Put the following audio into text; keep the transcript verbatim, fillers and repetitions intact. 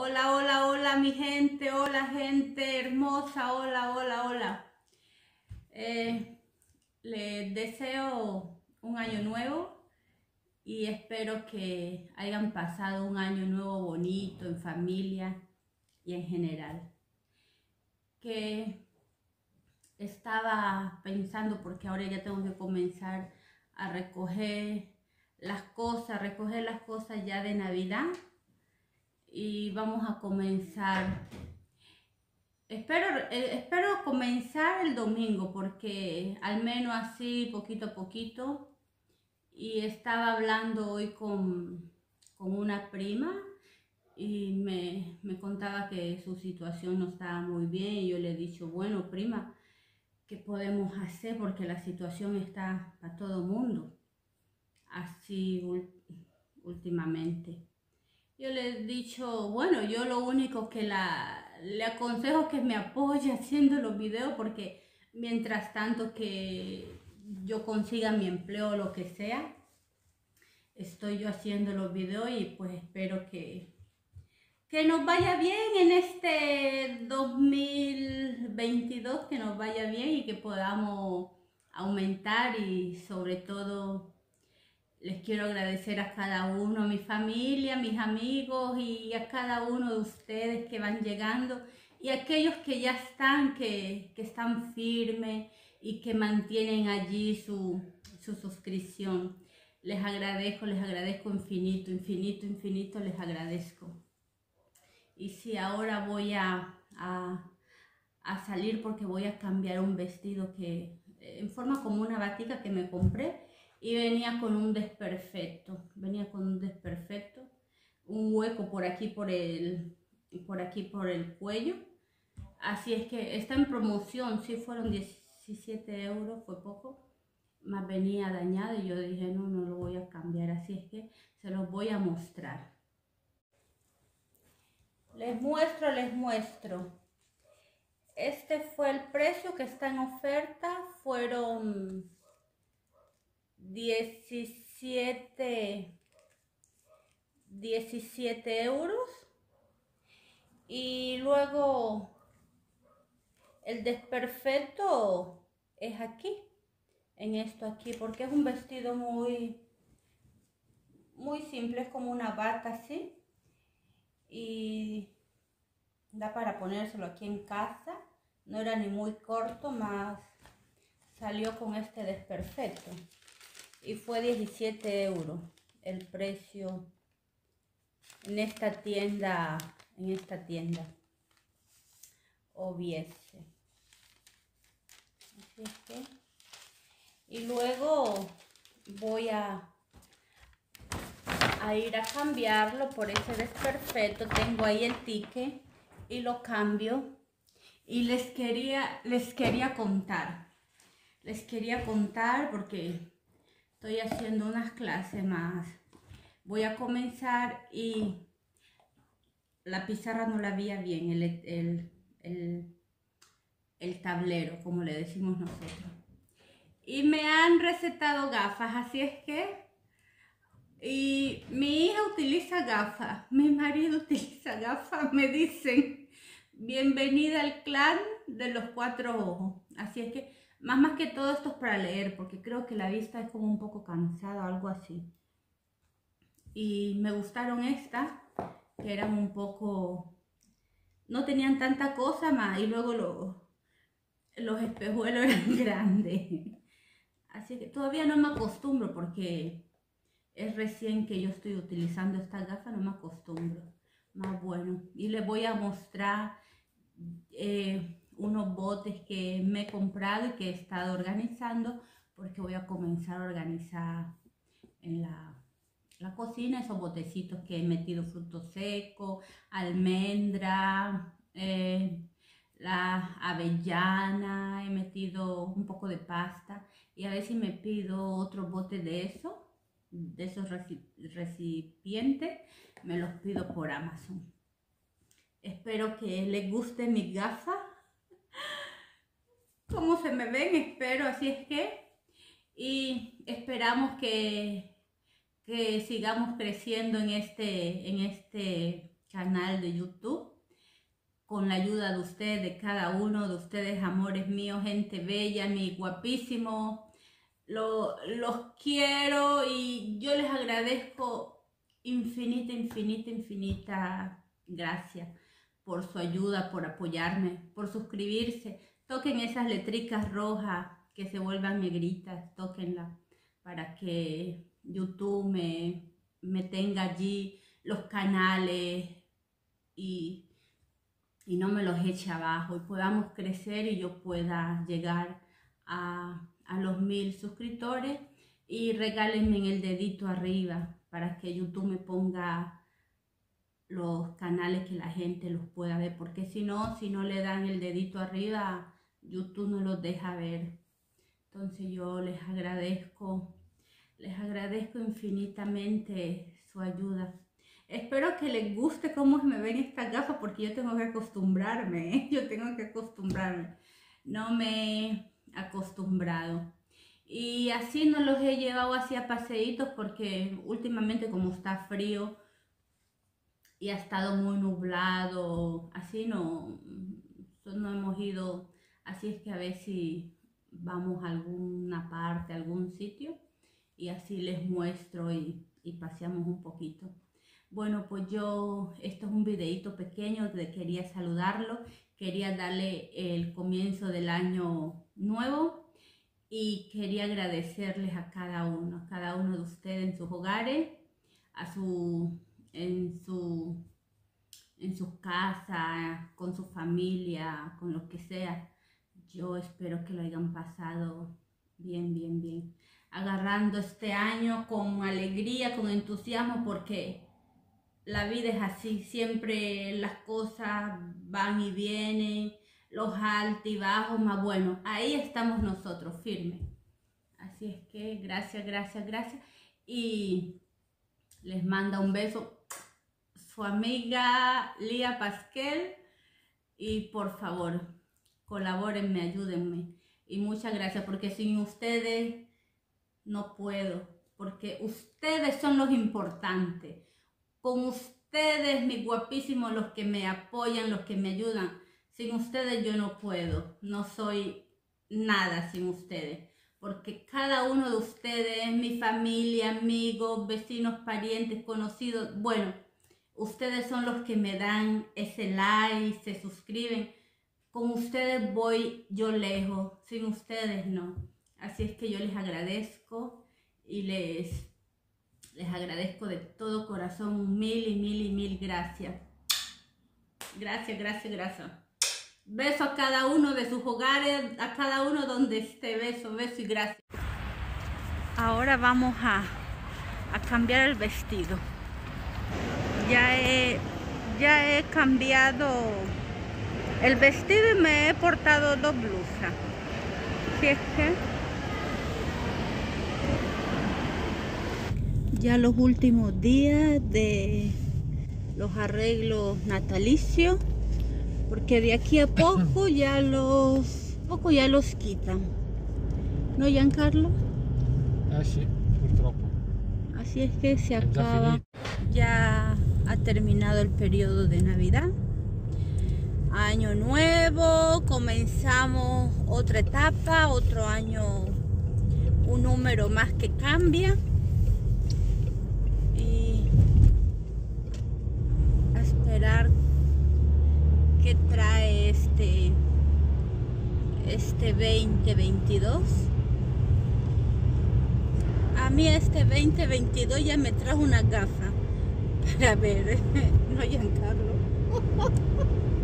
Hola, hola, hola mi gente, hola gente hermosa, hola, hola, hola. Eh, les deseo un año nuevo y espero que hayan pasado un año nuevo bonito en familia y en general. Que estaba pensando, porque ahora ya tengo que comenzar a recoger las cosas, recoger las cosas ya de Navidad. Y vamos a comenzar, espero, eh, espero comenzar el domingo porque al menos así poquito a poquito. Y estaba hablando hoy con, con una prima y me, me contaba que su situación no estaba muy bien y yo le he dicho, bueno prima, ¿qué podemos hacer? Porque la situación está para todo el mundo así últimamente. Yo le he dicho, bueno, yo lo único que la, le aconsejo es que me apoye haciendo los videos porque mientras tanto que yo consiga mi empleo o lo que sea, estoy yo haciendo los videos y pues espero que, que nos vaya bien en este dos mil veintidós, que nos vaya bien y que podamos aumentar y sobre todo les quiero agradecer a cada uno, a mi familia, a mis amigos y a cada uno de ustedes que van llegando y a aquellos que ya están, que, que están firmes y que mantienen allí su, su suscripción. Les agradezco, les agradezco infinito, infinito, infinito, les agradezco. Y sí, ahora voy a, a, a salir porque voy a cambiar un vestido que en forma como una batica que me compré. Y venía con un desperfecto, venía con un desperfecto, un hueco por aquí por el, por aquí por el cuello. Así es que está en promoción, sí fueron diecisiete euros, fue poco, más venía dañado y yo dije no, no lo voy a cambiar, así es que se los voy a mostrar. Les muestro, les muestro. Este fue el precio que está en oferta, fueron diecisiete, diecisiete euros y luego el desperfecto es aquí, en esto aquí, porque es un vestido muy muy simple, es como una bata así y da para ponérselo aquí en casa, no era ni muy corto, más salió con este desperfecto y fue diecisiete euros el precio en esta tienda, en esta tienda Obiese. Así es que, y luego voy a, a ir a cambiarlo por ese desperfecto. Tengo ahí el ticket y lo cambio. Y les quería, les quería contar, les quería contar porque estoy haciendo unas clases más. Voy a comenzar y la pizarra no la veía bien, el, el, el, el tablero, como le decimos nosotros. Y me han recetado gafas, así es que... Y mi hija utiliza gafas, mi marido utiliza gafas, me dicen, bienvenida al clan de los cuatro ojos. Así es que, más más que todo esto es para leer, porque creo que la vista es como un poco cansada o algo así. Y me gustaron estas, que eran un poco... no tenían tanta cosa más y luego los, los espejuelos eran grandes. Así que todavía no me acostumbro porque es recién que yo estoy utilizando estas gafas, no me acostumbro. Más bueno. Y les voy a mostrar eh, unos botes que me he comprado y que he estado organizando porque voy a comenzar a organizar en la... la cocina, esos botecitos que he metido frutos secos, almendra, eh, la avellana, he metido un poco de pasta y a ver si me pido otro bote de eso, de esos recipientes, me los pido por Amazon. Espero que les guste mis gafas, cómo se me ven, espero, así es que, y esperamos que que sigamos creciendo en este, en este canal de YouTube. Con la ayuda de ustedes, de cada uno de ustedes, amores míos, gente bella, mi guapísimo. Lo, los quiero y yo les agradezco infinita, infinita, infinita gracias por su ayuda, por apoyarme, por suscribirse. Toquen esas letricas rojas que se vuelvan negritas, tóquenlas para que YouTube me, me tenga allí los canales y, y no me los eche abajo y podamos crecer y yo pueda llegar a, a los mil suscriptores y regálenme en el dedito arriba para que YouTube me ponga los canales que la gente los pueda ver, porque si no, si no le dan el dedito arriba, YouTube no los deja ver. Entonces yo les agradezco, les agradezco infinitamente su ayuda. Espero que les guste cómo me ven estas gafas, porque yo tengo que acostumbrarme, ¿eh? Yo tengo que acostumbrarme. No me he acostumbrado. Y así no los he llevado así a paseitos, porque últimamente como está frío y ha estado muy nublado, así no, no hemos ido. Así es que a ver si vamos a alguna parte, a algún sitio, y así les muestro y, y paseamos un poquito. Bueno, pues yo, esto es un videito pequeño, de quería saludarlo, quería darle el comienzo del año nuevo y quería agradecerles a cada uno, a cada uno de ustedes en sus hogares, a su, en su, en sus casas, con su familia, con lo que sea. Yo espero que lo hayan pasado bien, bien, bien. Agarrando este año con alegría, con entusiasmo, porque la vida es así. Siempre las cosas van y vienen, los altos y bajos, más bueno. Ahí estamos nosotros, firmes. Así es que gracias, gracias, gracias. Y les manda un beso su amiga Lía Pasquel. Y por favor, colabórenme, ayúdenme. Y muchas gracias, porque sin ustedes no puedo. Porque ustedes son los importantes. Con ustedes, mis guapísimos, los que me apoyan, los que me ayudan. Sin ustedes yo no puedo. No soy nada sin ustedes. Porque cada uno de ustedes, mi familia, amigos, vecinos, parientes, conocidos, bueno, ustedes son los que me dan ese like, se suscriben. Con ustedes voy yo lejos, sin ustedes no. Así es que yo les agradezco y les, les agradezco de todo corazón, mil y mil y mil gracias. Gracias, gracias, gracias. Beso a cada uno de sus hogares, a cada uno donde esté, beso, beso y gracias. Ahora vamos a, a cambiar el vestido. Ya he, ya he cambiado el vestido y me he portado dos blusas. Si es que ya los últimos días de los arreglos natalicios, porque de aquí a poco ya los poco ya los quitan, ¿no, Giancarlo? Ah sí, purtroppo. Así es que se acaba, ya ha terminado el periodo de Navidad. Año nuevo, comenzamos otra etapa, otro año, un número más que cambia. Y a esperar qué trae este, este veinte veintidós. A mí este veinte veintidós ya me trajo una gafa para ver, no, Giancarlo.